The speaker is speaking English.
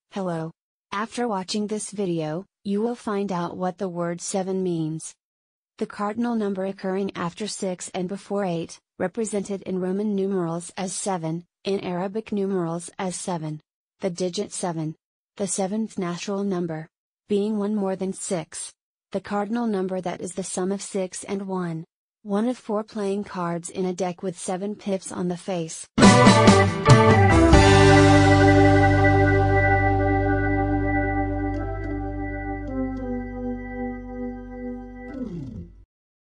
Hello. After watching this video, you will find out what the word 7 means. The cardinal number occurring after 6 and before 8, represented in Roman numerals as 7, in Arabic numerals as 7. The digit 7. The seventh natural number. Being 1 more than 6. The cardinal number that is the sum of 6 and 1. One of 4 playing cards in a deck with 7 pips on the face.